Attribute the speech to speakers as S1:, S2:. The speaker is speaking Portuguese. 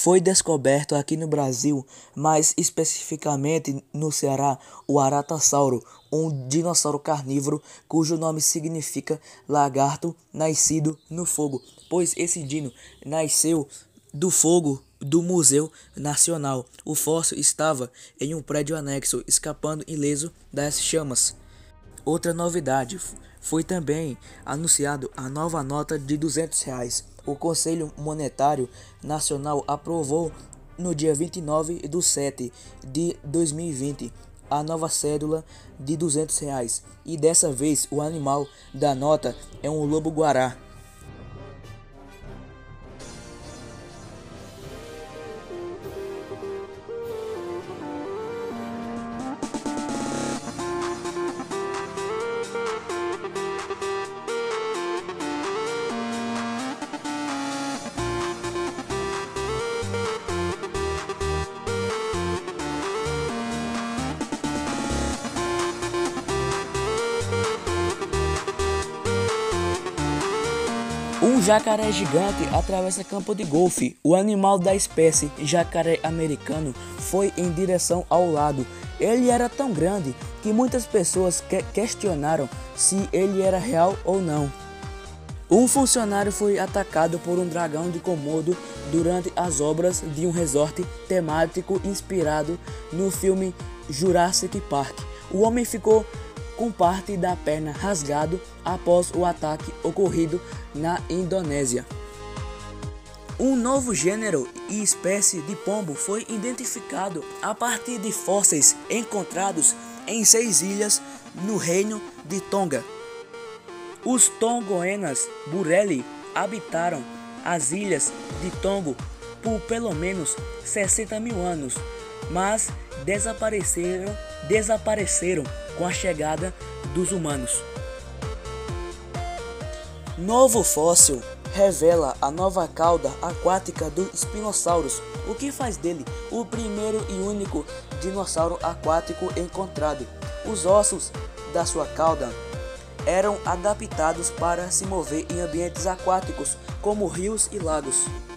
S1: Foi descoberto aqui no Brasil, mais especificamente no Ceará, o Aratassauro, um dinossauro carnívoro cujo nome significa lagarto nascido no fogo, pois esse dino nasceu do fogo do Museu Nacional. O fóssil estava em um prédio anexo, escapando ileso das chamas. Outra novidade, foi também anunciado a nova nota de R$ 200. O Conselho Monetário Nacional aprovou no dia 29/7/2020 a nova cédula de R$ 200 e dessa vez o animal da nota é um lobo-guará. Um jacaré gigante atravessa campo de golfe. O animal da espécie jacaré americano foi em direção ao lado. Ele era tão grande que muitas pessoas questionaram se ele era real ou não. Um funcionário foi atacado por um dragão de Komodo durante as obras de um resort temático inspirado no filme Jurassic Park. O homem ficou com parte da perna rasgado após o ataque ocorrido na Indonésia. Um novo gênero e espécie de pombo foi identificado a partir de fósseis encontrados em 6 ilhas no reino de Tonga. Os tongoenas burrelli habitaram as ilhas de Tonga por pelo menos 60 mil anos, mas desapareceram com a chegada dos humanos. Novo fóssil revela a nova cauda aquática do Spinosaurus, o que faz dele o primeiro e único dinossauro aquático encontrado. Os ossos da sua cauda eram adaptados para se mover em ambientes aquáticos, como rios e lagos.